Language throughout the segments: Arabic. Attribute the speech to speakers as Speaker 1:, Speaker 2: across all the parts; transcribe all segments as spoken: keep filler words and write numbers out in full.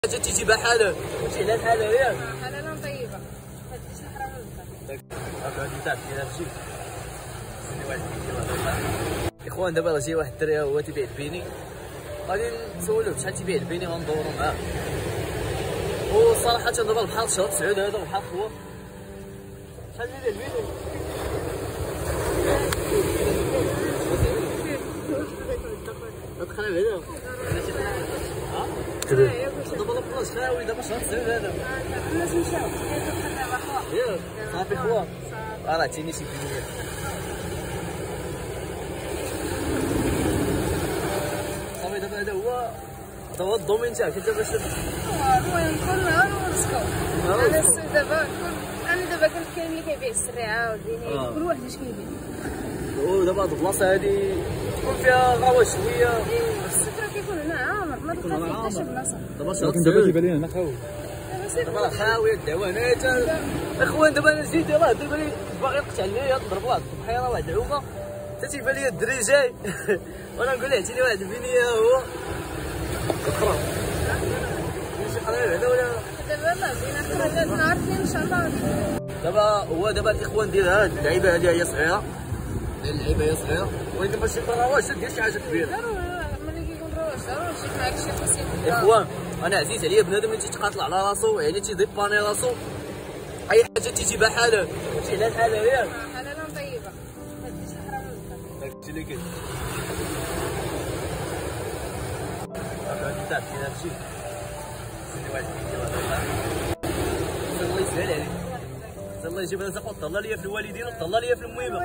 Speaker 1: حاجه تيجي بحالها ماشي على الحاله ياك
Speaker 2: حلاله طيبه هادشي شي حرام للدار
Speaker 1: هاكا غادي تعرف كاين هادشي سيدي واحد اخوان. دابا راه جاي واحد الدري هو تيبيع البيني، غادي نسولو بشحال تيبيع البيني غندورو معاه. وصراحه دابا البحر شهر تسعود هذا البحر هو شحال تيبيع البيني؟ تخرب هذا كذا دابا البلاص خاوي دابا شهر تسعود هذا
Speaker 2: الناس مشاو
Speaker 1: ياك صافي خوا راه عطيني شي بينيه. صافي دابا هذا هو هذا هو الدومين تاعك انت باش
Speaker 2: المهم كل نهار ونسكو. انا السوق دابا انا دابا كنت كاين اللي كيبيع السريعه والبيني كل واحد اش كيبيع.
Speaker 1: ودابا هاد البلاصه هادي تكون فيها غوا شويه.
Speaker 2: السوق راه كيكون هنا عامر ما تلقى فيه حتى شي بلاصه.
Speaker 1: دابا شهر
Speaker 3: ولكن دابا كيبان لي هنا خاوي.
Speaker 1: دابا راه خاويه الدعوانات اخوان. دابا انا جيت راه دابا لي باغي نقطع ليا نضرب واحد البحيره واحد العومه حتى تيبان لي الدري جاي وانا نقول له عطيني واحد البنيه هو اخرى شي قريب هذا ولا
Speaker 2: دابا لا بينا خرجت نهار اثنين ان شاء الله.
Speaker 1: دابا هو دابا الاخوان ديال هاد اللعيبه هادي هي صغيره، اللعيبه هي صغيره ولكن باش يكون رواج دير شي حاجه كبيره.
Speaker 2: ملي كيكون رواج ضروري يجيك معاك شي خصيص.
Speaker 1: اخوان انا عزيز عليا بنادم اللي تيتقاتل على راسو، يعني تيديباني راسو اي حاجه تيجي بحالها ماشي على الحاله ياك
Speaker 2: حلاله طيبه هادشي شي حرام للدار.
Speaker 1: داكشي اللي كاين. غادي تعرف كاين هادشي سيدي واحد الله يسهل عليك. الله يجيب رزق وطلع ليا في الوالدين وطلع ليا في المهمه.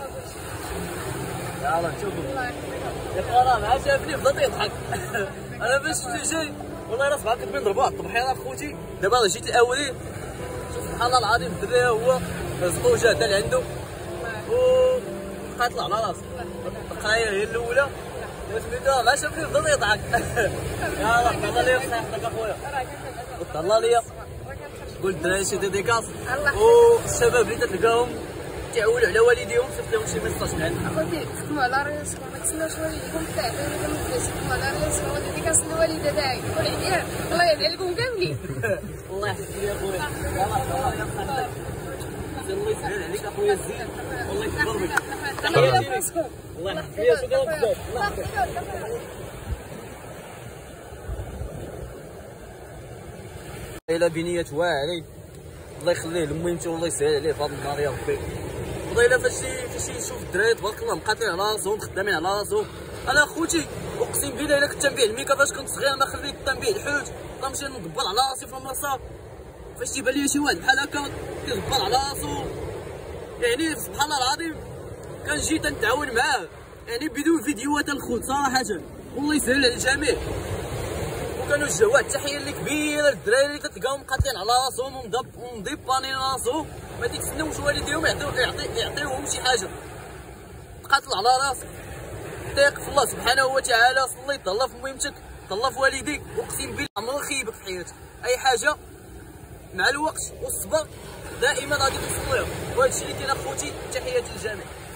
Speaker 1: يلاه نشوفو ياك راه مع شافني بدا يضحك انا باش شفت جاي والله راه صباح كنت نضربو على الطبحيره خوتي. دابا راه جيت الاولين شوف سبحان الله العظيم الدري هو رزقو جا حتى لعندو و قاتل على راسو. القرايه هي الاولى سميتو مع شافني بدا يضحك يلاه طلع ليا بصحتك اخويا طلع ليا. قول الدراري شي ديديكاس والشباب اللي تلقاهم تعولوا على والديهم صيفط لهم شي ميساج من عندك.
Speaker 2: اخوتي خدموا على راسكم ما تسناوش والديكم تعطيو لكم الفلوس. خدموا على راسكم وديديكاس للوالده تاعك والعيال الله يهدي لكم كاملين.
Speaker 1: الله يحفظك يا خويا يلاه الله يرحمك الله يسهل عليك اخويا الزين والله يكبر بك.
Speaker 2: خليكم على راسكم
Speaker 1: الله يحفظك يا شكرا بزاف. الله يحفظك. إلا بنية واعري الله يخليه لميمتي والله يسهل عليه في هذا النهار يا ربي. والله الا فاش فاش يشوف الدراري تبارك الله مقاتلين على راسهم خدامين على راسهم. انا خوتي اقسم بالله الا كنت نبيع الميكا فاش كنت صغير ما خليت نبيع الحوت غنمشي ندبر على راسي في المرصاد. فاش تيبان لي شي واحد بحال هكا كيدبر على راسو يعني سبحان الله العظيم كنجي تنتعاون معاه يعني بدون فيديوهات الخوت صراحه والله يسهل على الجميع. كنوجه واحد التحيه اللي كبيره للدراري اللي كتلقاهم قاتلين على راسهم ومضيبانين راسهم ما تيتسناوش والديهم يعطيوهم شي حاجه. تقاتل على راسك ثق في الله سبحانه وتعالى صلي تهلا في مهمتك تهلا في والديك. اقسم بالله عمرو خيبك في حياتك اي حاجه مع الوقت والصبر دائما غادي توصل لهم. وهذا الشيء اللي كاين اخوتي. تحياتي للجميع.